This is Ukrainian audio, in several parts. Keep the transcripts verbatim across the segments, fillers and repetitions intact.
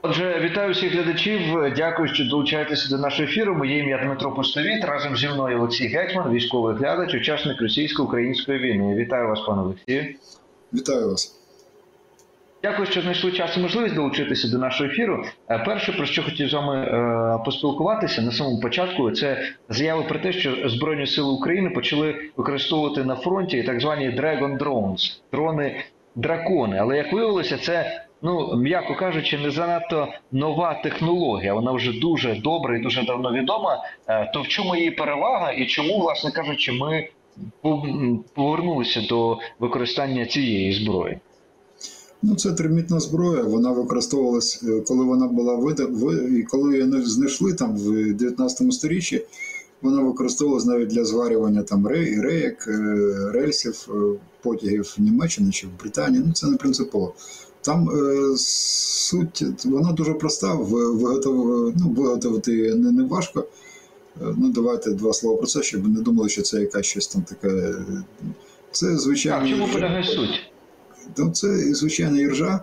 Отже, вітаю всіх глядачів. Дякую, що долучаєтеся до нашого ефіру. Моє ім'я Дмитро Пустовіт. Разом зі мною Олексій Гетьман, військовий глядач, учасник російсько-української війни. Вітаю вас, пане Олексію. Вітаю вас. Дякую, що знайшли час і можливість долучитися до нашого ефіру. Перше, про що хотів з вами поспілкуватися на самому початку, це заяви про те, що Збройні Сили України почали використовувати на фронті так звані Dragon Drones – дрони-дракони. Але, як виявилося, це, ну, м'яко кажучи, не занадто нова технологія. Вона вже дуже добра і дуже давно відома. То в чому її перевага і чому, власне кажучи, ми повернулися до використання цієї зброї? Ну, це термітна зброя, вона використовувалась, коли вона була вида, і коли її знайшли там в дев'ятнадцятому сторіччі, вона використовувалась навіть для зварювання там рейок, рельсів, потягів в Німеччині чи в Британії. Ну, це не принципово. Там е, суть, вона дуже проста, виготов, ну, виготовити не, не важко. Ну, давайте два слова про це, щоб не думали, що це якась щось там таке. Це, звичайно... А в чому полягає суть? Це звичайна іржа,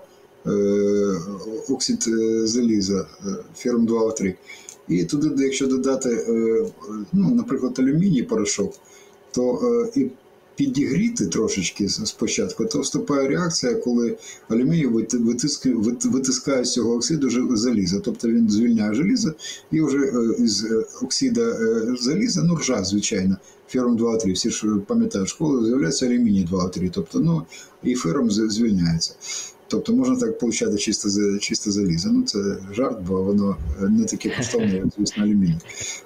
оксид заліза, ферум два о три. І туди, якщо додати, ну, наприклад, алюміній порошок, то і підігріти трошечки спочатку, то вступає реакція, коли алюміній витискає, витискає з цього оксиду заліза. Тобто він звільняє залізо, і вже з оксида заліза, ну, ржа, звичайно, ферум два о три, всі ж пам'ятають школу, з'являється алюміній два о три, тобто, ну, і ферум звільняється. Тобто можна так отримати чисто, чисто залізо. Ну, це жарт, бо воно не таке коштовне, як, звісно, алюміній.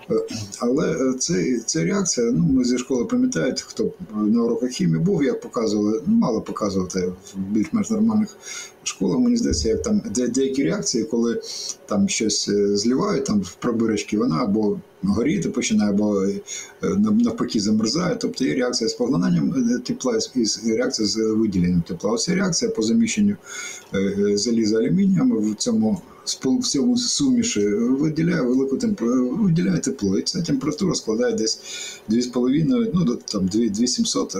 Але це, це реакція, ну, ми зі школи пам'ятають, хто на уроках хімії був, як показували, ну, мало показувати в більш-менш нормальних школах, мені здається, як там деякі реакції, коли там щось зливають там в пробирочки, вона або горіти починає, або навпаки замерзає. Тобто є реакція з поглинанням тепла і реакція з виділенням тепла. Ось реакція по заміщенню заліза алюмінієм в цьому в цьому суміші виділяє велику температуру, виділяє тепло. І ця температура складає десь дві з половиною, ну, там дві тисячі сімсот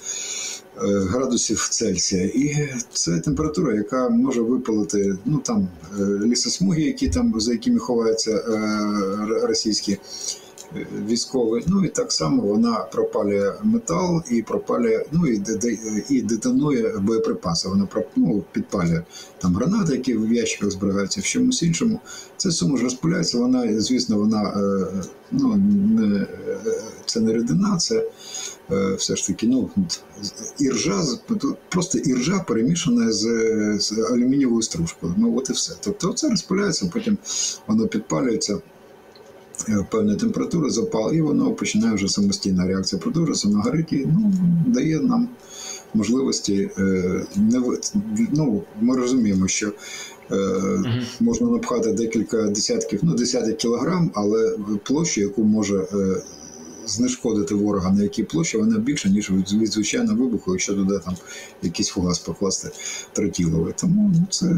градусів Цельсія. І це температура, яка може випалити, ну, там лісосмуги, які там, за якими ховаються російські військові. Ну, і так само вона пропалює метал і пропалює, ну, і, і детонує боєприпаси. Вона, ну, підпалює там гранати, які в ящиках зберігаються, в чомусь іншому. Це сума ж розпиляється, вона, звісно, вона, ну, не, це не рідина, це все ж таки, ну, іржа, просто іржа перемішана з, з алюмінієвою стружкою. Ну, от і все. Тобто це розпиляється, потім воно підпалюється, певна температура, запал, і воно починає вже самостійна реакція продовжуватися, вона горить і, ну, дає нам можливості, не, ну, ми розуміємо, що е, uh-huh. можна напхати декілька десятків, ну, десяток кілограм, але площу, яку може е, знешкодити ворога на якій площі, вона більша, ніж від звичайного вибуху, якщо туди там якийсь фугас покласти тротіловий. Тому, ну, це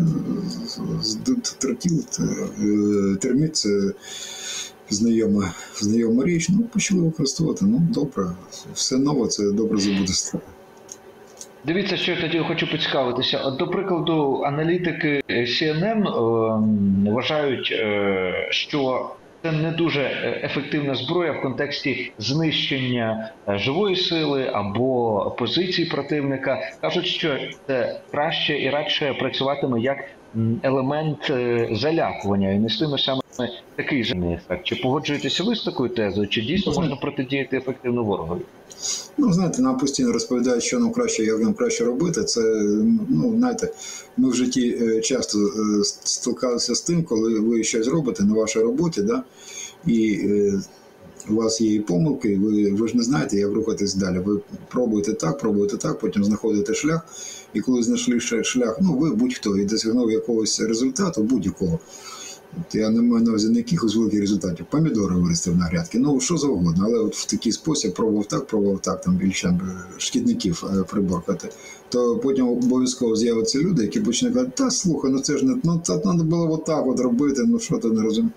тротіл, терміт, це знайома, знайома річ, ну, почали використовувати, ну, добре, все нове, це добре забудеться. Дивіться, що я тоді хочу поцікавитися. От, до прикладу, аналітики Сі Ен Ен е, вважають, е, що це не дуже ефективна зброя в контексті знищення живої сили або позицій противника. Кажуть, що це краще і радше працюватиме як елемент залякування і нестиме саме такий же ефект. Чи погоджуєтеся ви з такою тезою, чи дійсно можна протидіяти ефективно ворогові? Ну, знаєте, нам постійно розповідають, що нам краще, як нам краще робити. Це, ну, знаєте, ми в житті часто стикалися з тим, коли ви щось робите на вашій роботі, да, і у вас є і помилки, ви, ви ж не знаєте, як рухатись далі. Ви пробуєте так, пробуєте так, потім знаходите шлях, і коли знайшли шлях, ну, ви будь-хто і досягнув якогось результату, будь-якого. Я не маю на увазі не якихось великих результатів. Помідори виростив на грядки, ну, що завгодно. Але от в такий спосіб пробував так, пробував так, там більше шкідників приборкати. То потім обов'язково з'являться люди, які почнуть казати, та слухай, ну це ж не, ну, так треба було отак от робити, ну що ти не розумієш.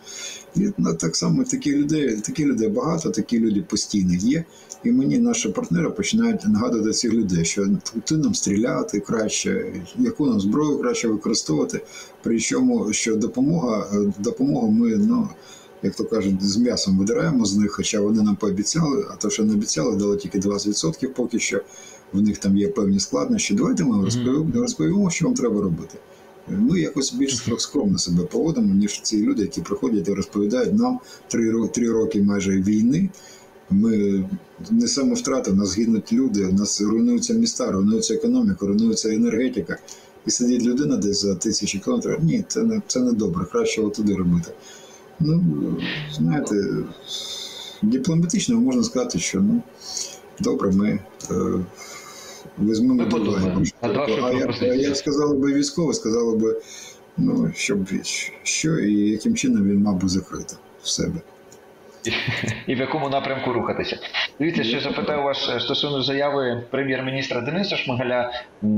І ну, так само такі людей, такі людей багато, такі люди постійно є. І мені наші партнери починають нагадувати цих людей, що ти нам стріляти краще, яку нам зброю краще використовувати. Причому, що допомога, допомогу ми, ну, як то кажуть, з м'ясом видираємо з них, хоча вони нам пообіцяли, а то, що не обіцяли, дало тільки двадцять відсотків поки що. В них там є певні складнощі. Давайте ми розповімо, розповімо, що вам треба робити. Ми якось більш скромно себе поводимо, ніж ці люди, які приходять і розповідають нам три, три роки майже війни. Ми несемо втрати, у нас гинуть люди, у нас руйнуються міста, руйнується економіка, руйнується енергетика. І сидить людина десь за тисячі кілометрів. Ні, це не, це не добре, краще отуди робити. Ну, знаєте, дипломатично можна сказати, що ну, добре, ми е, візьмемо до уваги. А, а як, як сказали би військово, сказали би, ну, щоб що і яким чином він мав би закрити в себе. І в якому напрямку рухатися. Дивіться, що запитаю вас стосовно заяви прем'єр-міністра Дениса Шмигаля.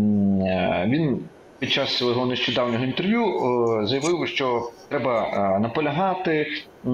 Він під час свого нещодавнього інтерв'ю заявив, що треба наполягати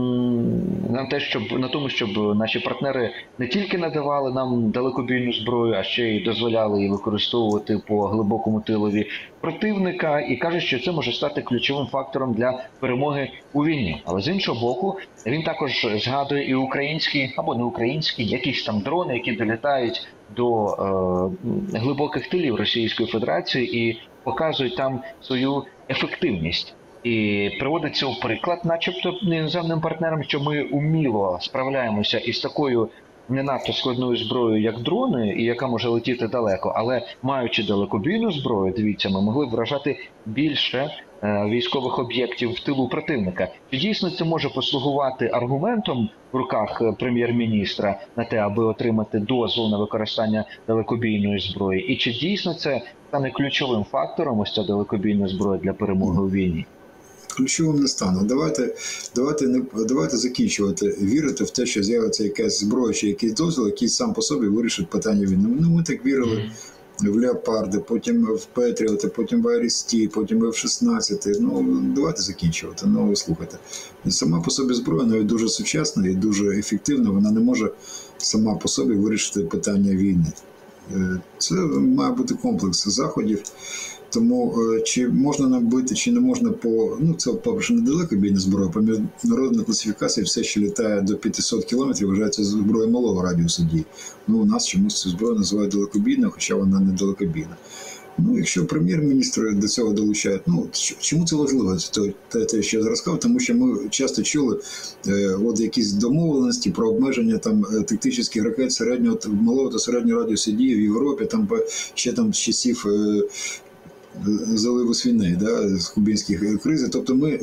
на те, щоб на тому, щоб наші партнери не тільки надавали нам далекобійну зброю, а ще й дозволяли її використовувати по глибокому тилові противника, і каже, що це може стати ключовим фактором для перемоги у війні. Але з іншого боку, він також згадує і українські або не українські, якісь там дрони, які долітають до е, глибоких тилів Російської Федерації і показують там свою ефективність. І приводиться у приклад, начебто іноземним партнерам, що ми уміло справляємося із такою не надто складною зброєю, як дрони, і яка може летіти далеко. Але маючи далекобійну зброю, дивіться, ми могли б вражати більше е, військових об'єктів в тилу противника. Чи дійсно це може послугувати аргументом в руках прем'єр-міністра на те, аби отримати дозвіл на використання далекобійної зброї? І чи дійсно це стане ключовим фактором, ось ця далекобійна зброя, для перемоги у війні? Ключовим не стане. Давайте, давайте, не, давайте закінчувати вірити в те, що з'явиться якась зброя чи якийсь дозвіл, який сам по собі вирішить питання війни. Ну, ми так вірили в Леопарди, потім в Петріоти, потім в Арісті, потім в Еф шістнадцять. Ну, давайте закінчувати. Ну, слухайте. Сама по собі зброя навіть дуже сучасна і дуже ефективна, вона не може сама по собі вирішити питання війни. Це має бути комплекс заходів. Тому чи можна нам бити, чи не можна по, ну це, по-перше, недалекобійна зброя, по міжнародній класифікації все, що літає до п'ятсот кілометрів, вважається зброя малого радіусу дії. Ну, у нас чомусь цю зброю називають далекобійною, хоча вона не далекобійна. Ну, якщо прем'єр-міністр до цього долучає, ну, чому це важливо, те, те, що я зараз сказав, тому що ми часто чули е, от якісь домовленості про обмеження там тактичних ракет середнього, малого та середнього радіусу дії в Європі, там ще там з часів е, заливу свиней, да, з кубинських кризи. Тобто ми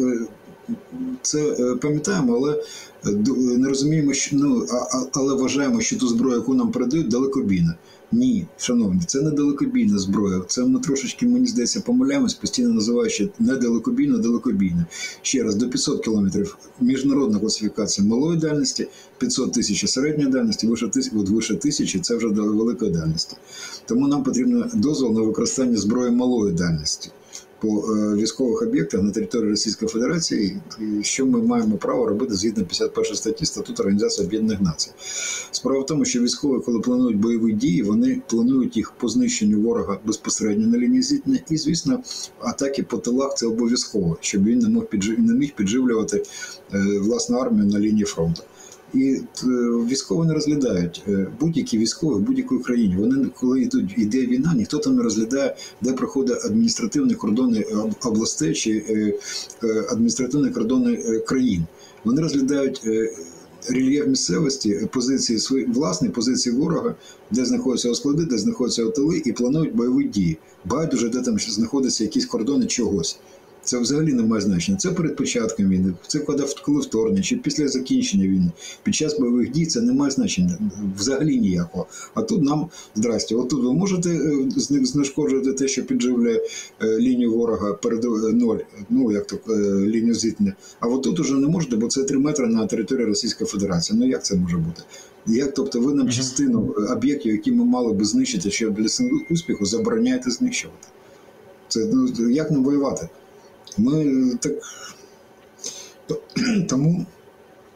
це пам'ятаємо, але не розуміємо, що, ну, але вважаємо, що ту зброю, яку нам передають, далекобійна. Ні, шановні, це не далекобійна зброя. Це ми трошечки, мені здається, помиляємось, постійно називаючи не далекобійно, далекобійно. Ще раз, до п'ятсот кілометрів міжнародна класифікація малої дальності, п'ятсот тисяч середньої дальності, вище тисячі, от вище тисячі – це вже до великої дальності. Тому нам потрібен дозвіл на використання зброї малої дальності по військових об'єктах на території Російської Федерації, що ми маємо право робити згідно п'ятдесят першої статті Статуту Організації Об'єднаних Націй. Справа в тому, що військові, коли планують бойові дії, вони планують їх по знищенню ворога безпосередньо на лінії зіткнення і, звісно, атаки по тилах – це обов'язково, щоб він не мог піджив... не міг підживлювати е, власну армію на лінії фронту. І військові не розглядають, будь-які військові в будь-якій країні. Вони, коли йдуть, йде війна, ніхто там не розглядає, де проходять адміністративні кордони областей чи адміністративні кордони країн. Вони розглядають рельєф місцевості, позиції свої, власні позиції ворога, де знаходяться склади, де знаходяться тили, і планують бойові дії. Байдуже, де там знаходяться якісь кордони чогось. Це взагалі не має значення. Це перед початком війни, це коли вторгнення, чи після закінчення війни. Під час бойових дій це не має значення взагалі ніякого. А тут нам, здрасте, отут ви можете знешкоджувати те, що підживлює лінію ворога перед ноль, ну як то лінію зіткнення. А от тут уже не можете, бо це три метри на території Російської Федерації. Ну як це може бути? Як, тобто ви нам частину об'єктів, які ми мали би знищити, що для успіху забороняєте знищувати? Це, ну, як нам воювати? Ми так тому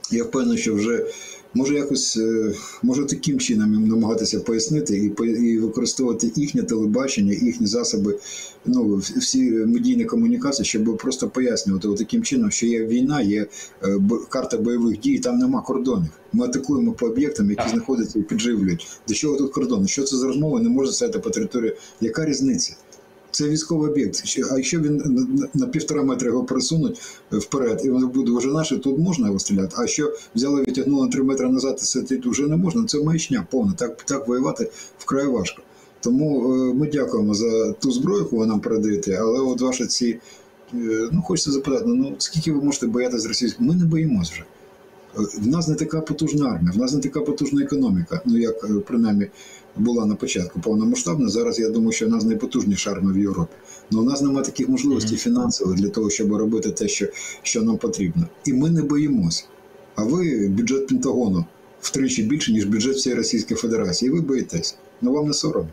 Я впевнений, що вже може якось, може таким чином їм намагатися пояснити і, і використовувати їхнє телебачення, їхні засоби, ну, всі медійні комунікації, щоб просто пояснювати таким чином, що є війна, є карта бойових дій, там нема кордонів. Ми атакуємо по об'єктам, які знаходяться і підживлюють. До чого тут кордони? Що це за розмова? Не може стояти по території. Яка різниця? Це військовий об'єкт. А якщо він на півтора метра його пересунуть вперед, і він буде вже наш, тут можна його стріляти. А що взяли, відтягнули на три метри назад, і це вже не можна. Це маячня повна. Так, так воювати вкрай важко. Тому ми дякуємо за ту зброю, яку ви нам передаєте, але от ваші ці, ну хочеться запитати, ну скільки ви можете боятися російського? Ми не боїмося вже. В нас не така потужна армія, в нас не така потужна економіка, ну як принаймні була на початку повномасштабна. Зараз я думаю, що в нас найпотужніша армія в Європі. Але в нас немає таких можливостей фінансових для того, щоб робити те, що, що нам потрібно. І ми не боїмося. А ви бюджет Пентагону втричі більше, ніж бюджет всієї Російської Федерації. І ви боїтесь. Ну вам не соромно.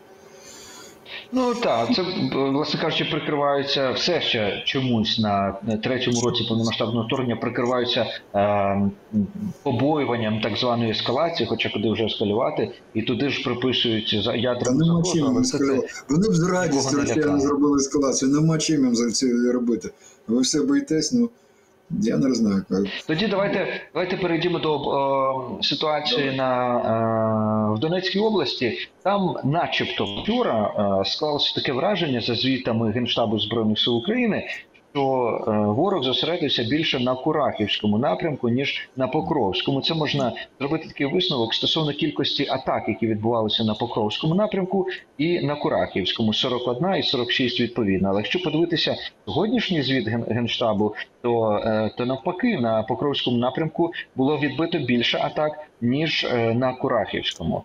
Ну так, це, власне кажучи, прикриваються все ще чомусь на третьому році повномасштабного вторгнення, прикриваються е, побоюванням так званої ескалації, хоча куди вже ескалювати, і туди ж приписують ядерну загрозу. Але це, це, Вони б з радістю росіяни зробили ескалацію, нема чим їм за це робити. Ви все боїтесь, ну... Я не знаю. Як. Тоді давайте, давайте перейдемо до о, ситуації на, е, в Донецькій області. Там начебто вчора е, склалося таке враження за звітами Генштабу Збройних сил України, що е, ворог зосередився більше на Курахівському напрямку, ніж на Покровському. Це можна зробити такий висновок стосовно кількості атак, які відбувалися на Покровському напрямку і на Курахівському, сорок одна і сорок шість відповідно. Але якщо подивитися сьогоднішній звіт Генштабу, то, е, то навпаки на Покровському напрямку було відбито більше атак, ніж е, на Курахівському.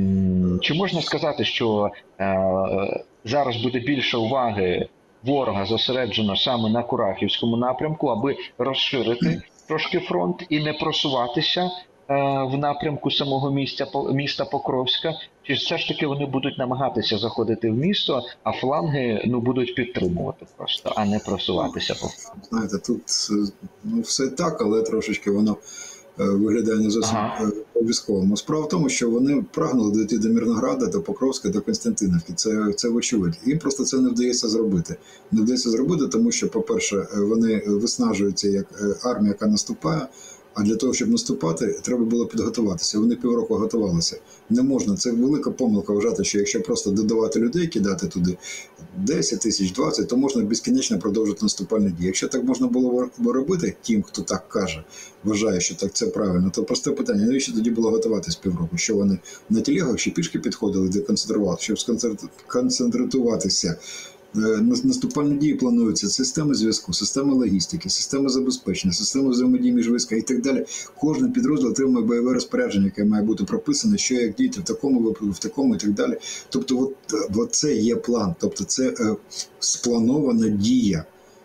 Чи можна сказати, що е, зараз буде більше уваги ворога зосереджено саме на Курахівському напрямку, аби розширити трошки фронт і не просуватися е, в напрямку самого місця, міста Покровська? Чи все ж таки вони будуть намагатися заходити в місто, а фланги ну, будуть підтримувати просто, а не просуватися? Знаєте, тут ну, все так, але трошечки воно виглядає не зовсім ага. по-військовому. Справа в тому, що вони прагнули дійти до Мирнограда, до Покровська, до Константинівки. Це, це вочевидь. Їм просто це не вдається зробити. Не вдається зробити, тому що, по-перше, вони виснажуються як армія, яка наступає, а для того, щоб наступати, треба було підготуватися. Вони півроку готувалися. Не можна. Це велика помилка вважати, що якщо просто додавати людей, кидати туди десять тисяч, двадцять, то можна безкінечно продовжити наступальні дії. Якщо так можна було робити тим, хто так каже, вважає, що так це правильно, то просте питання, навіщо тоді було готуватись півроку? Що вони на телегах чи пішки підходили, де концентрували, щоб сконцентруватися? Наступальні дії плануються системи зв'язку, системи логістики, системи забезпечення, системи взаємодії між військами і так далі. Кожен підрозділ отримує бойове розпорядження, яке має бути прописане, що як діяти в такому випадку, в такому і так далі. Тобто от, от це є план, тобто це е, спланована дія.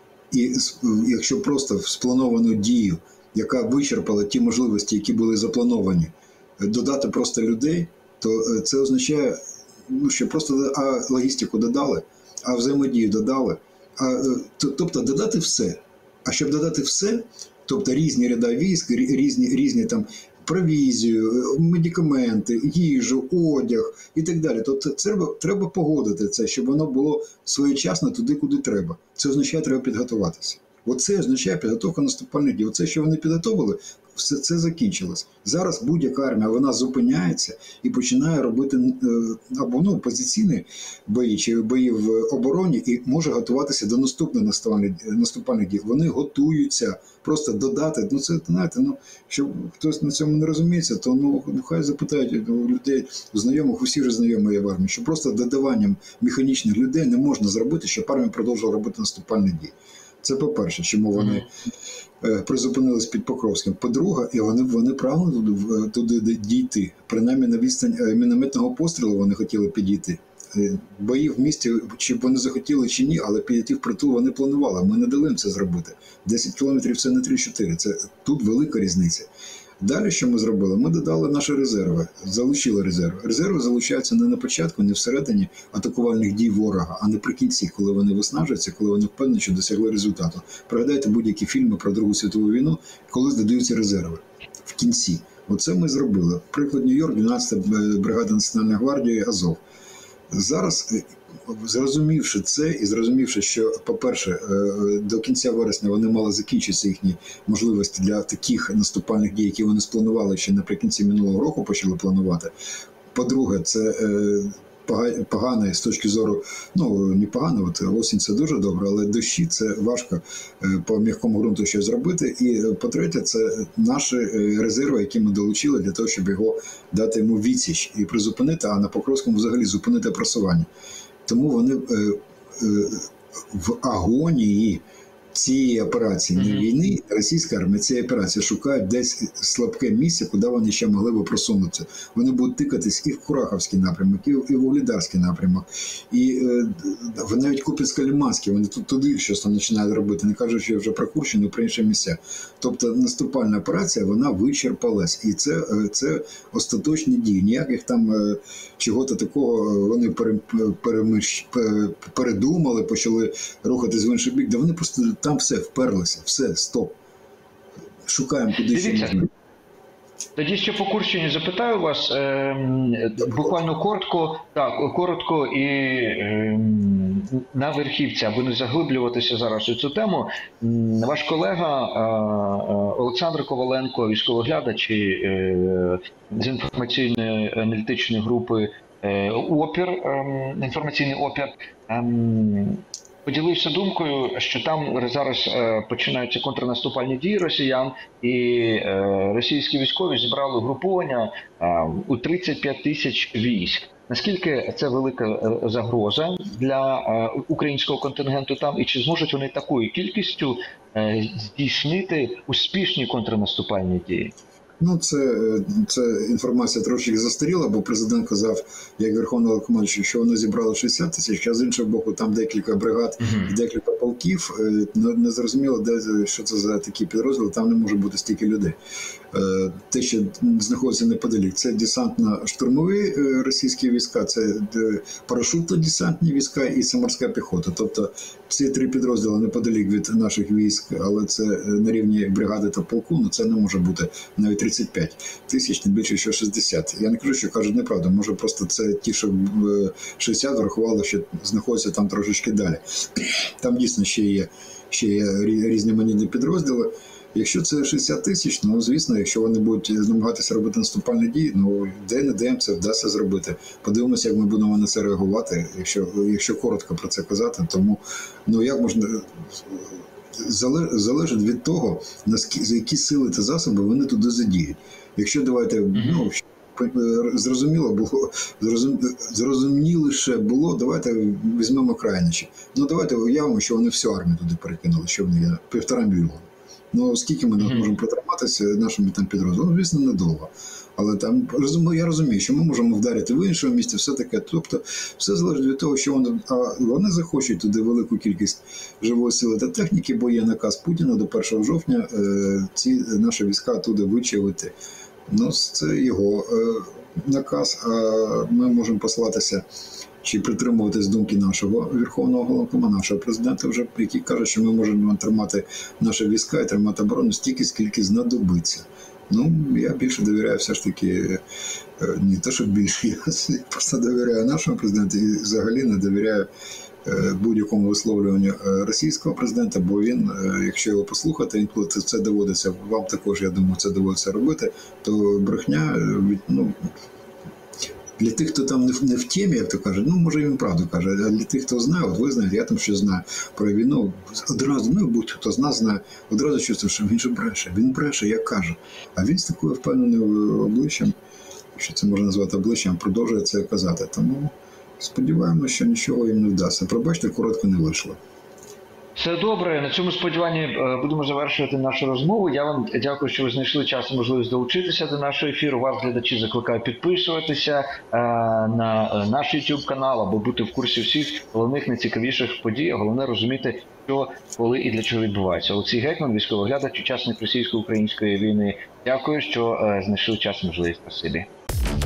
І якщо просто в сплановану дію, яка вичерпала ті можливості, які були заплановані, додати просто людей, то це означає, ну, що просто а, логістику додали, а взаємодію додали, а, тобто додати все. А щоб додати все, тобто різні ряда військ, різні, різні там провізію, медикаменти, їжу, одяг і так далі. Тобто треба, треба погодити це, щоб воно було своєчасно туди, куди треба. Це означає, треба підготуватися. Оце означає підготовка наступальних дій. Оце, що вони підготовили, все це закінчилось. Зараз будь-яка армія, вона зупиняється і починає робити або ну, позиційні бої, чи бої в обороні, і може готуватися до наступних наступальних дій. Вони готуються. Просто додати, ну це, знаєте, ну, якщо хтось на цьому не розуміється, то ну, хай запитають у людей, знайомих, усі вже знайомі є в армії, що просто додаванням механічних людей не можна зробити, щоб армія продовжувала робити наступальні дії. Це по-перше, чому вони mm-hmm. призупинились під Покровським. По-друге, і вони, вони прагнули туди, туди дійти. Принаймні на відстань мінометного пострілу вони хотіли підійти. Бої в місті, чи вони захотіли, чи ні, але підійти в притул вони планували. Ми не дали їм це зробити. десять кілометрів – це не три-чотири. Це тут велика різниця. Далі, що ми зробили? Ми додали наші резерви, залучили резерви. Резерви залучаються не на початку, не всередині атакувальних дій ворога, а наприкінці, коли вони виснажуються, коли вони впевнені, що досягли результату. Пригадайте будь-які фільми про Другу світову війну, коли додаються резерви в кінці. Оце ми зробили. Приклад Нью-Йорк, дванадцята бригада Національної гвардії Азов. Зараз, зрозумівши це і зрозумівши, що, по-перше, до кінця вересня вони мали закінчитися їхні можливості для таких наступальних дій, які вони спланували ще наприкінці минулого року почали планувати. По-друге, це погане з точки зору, ну, не погано, от осінь це дуже добре, але дощі це важко по м'якому ґрунту щось зробити. І по-третє, це наші резерви, які ми долучили для того, щоб його дати йому відсіч і призупинити, а на Покровському взагалі зупинити просування. Тому вони в агонії цієї операції, не війни, російська армія цієї операції шукають десь слабке місце, куди вони ще могли би просунутися. Вони будуть тикатись і в Курахівський напрямок, і в Вугледарський напрямок, і е, навіть Куп'янсько-Лиманський, вони тут туди щось там починають робити, не кажучи вже про Курщину, про інші місця. Тобто наступальна операція, вона вичерпалась. І це, це остаточні дії. Ніяких там е, чого-то такого вони пере, перемиш, передумали, почали рухатись в інший бік, де вони просто там все, вперлися, все, стоп. Шукаємо, куди ще можна. Тоді ще по Курщині запитаю вас, е, буквально коротко, так, коротко і е, на верхівці, аби не заглиблюватися зараз у цю тему. Ваш колега е, Олександр Коваленко, військовоглядач е, з інформаційної аналітичної групи е, «Опір», е, інформаційний опір, е, поділився думкою, що там зараз е, починаються контрнаступальні дії росіян, і е, російські військові зібрали угруповання е, у тридцять п'ять тисяч військ. Наскільки це велика е, загроза для е, українського контингенту там, і чи зможуть вони такою кількістю е, здійснити успішні контрнаступальні дії? Ну, це, це інформація трошки застаріла, бо президент казав, як Верховний Головнокомандуючий, що вони зібрали шістдесят тисяч, а з іншого боку, там декілька бригад і декілька полків. Не зрозуміло, де, що це за такі підрозділи, там не може бути стільки людей. Те, що знаходиться неподалік, це десантно-штурмові російські війська, це парашутно-десантні війська і це морська піхота. Тобто ці три підрозділи неподалік від наших військ, але це на рівні бригади та полку, ну це не може бути навіть тридцять п'ять тисяч, тим більше, що шістдесят. Я не кажу, що кажуть неправду, може просто це ті, що шістдесят врахували, що знаходяться там трошечки далі. Там дійсно ще є, ще є різноманітні підрозділи. Якщо це шістдесят тисяч, ну, звісно, якщо вони будуть намагатися робити наступальні дії, ну, де-не-де це вдасться зробити. Подивимося, як ми будемо на це реагувати, якщо, якщо коротко про це казати. Тому, ну, як можна... залежить від того, за які сили та засоби вони туди задіють. Якщо, давайте, ну, зрозуміло було, зрозум, зрозуміліше було, давайте візьмемо крайніші. Ну, давайте уявимо, що вони всю армію туди перекинули, що вони є півтора мільйона. Ну, скільки ми mm-hmm. можемо протриматися нашими там підрозділами? Ну, звісно, недовго. Але там, я розумію, що ми можемо вдарити в іншому місці, все таке. Тобто, все залежить від того, що вони, а вони захочуть туди велику кількість живої сили та техніки, бо є наказ Путіна до першого жовтня е, ці наші війська туди вичавити. Ну, це його е, наказ, а ми можемо посилатися чи притримуватись думки нашого Верховного Головнокомандуючого, нашого президента, вже, який каже, що ми можемо тримати наші війська і тримати оборону стільки, скільки знадобиться. Ну, я більше довіряю все ж таки, не те, що більше, я просто довіряю нашому президенту і взагалі не довіряю будь-якому висловлюванню російського президента, бо він, якщо його послухати, інколи це доводиться, вам також, я думаю, це доводиться робити, то брехня, ну, для тих, хто там не в темі, як то каже, ну, може, він правду каже, а для тих, хто знає, от ви знаєте, я там щось знаю про війну, одразу, ну, будь-хто з нас знає, одразу чувствує, що він же бреше, він бреше, як каже. А він з такою впевненою обличчям, що це можна назвати обличчям, продовжує це казати. Тому сподіваємося, що нічого їм не вдасться. Пробачте, коротко не вийшло. Все добре. На цьому сподіванні е, будемо завершувати нашу розмову. Я вам дякую, що ви знайшли час і можливість долучитися до нашого ефіру. Вас, глядачі, закликаю підписуватися е, на е, наш YouTube канал, аби бути в курсі всіх головних найцікавіших подій. А головне розуміти, що, коли і для чого відбувається. Олексій Гетьман, військовий глядач, учасник російсько-української війни. Дякую, що е, знайшли час і можливість. Спасибі.